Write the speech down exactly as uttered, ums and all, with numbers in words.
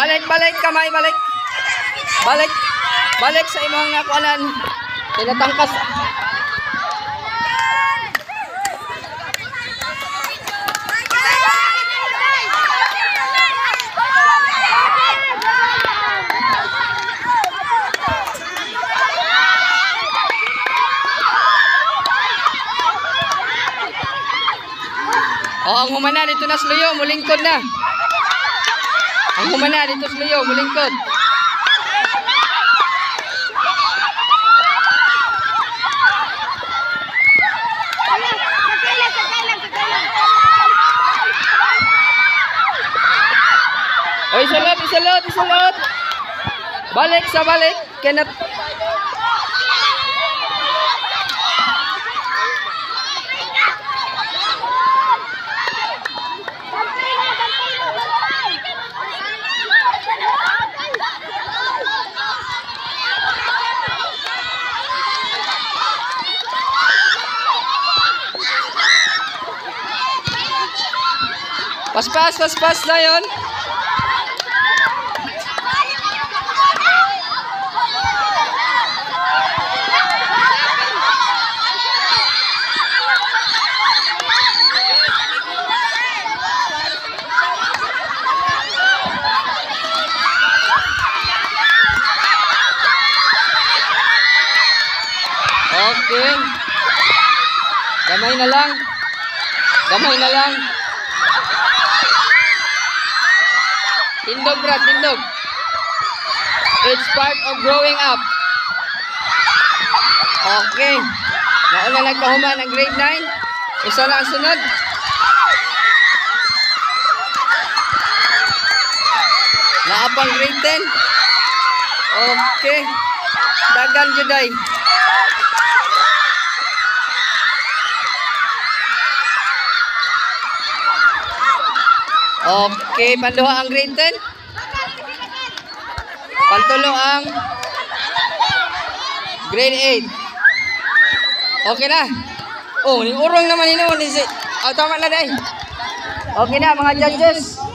Balik, balik, kamay, balik. Balik. Balik sa imong nakuanan. Tinatangkas. Oh, ang humana dito na sluyo, mulingkod na. Ang humana dito sluyo, mulingkod. Oy, salot, isalot, isalot. Balik sa balik, kenat. Pas-pas, pas-pas na yun. Okay. Gamay na lang. Gamay na lang. Tindog, Brad, tindog. It's part of growing up. Okay. Nauna nagkahuman ng grade nine. Isa na ang sunod. Naapang grade ten. Okay. Dagan juday. Okay, panduha ang grade ten. Pantulo ang grade eight. Okay na. Oh, ni urong naman ino ni si. Oh, tama na dai. Okay na mga judges.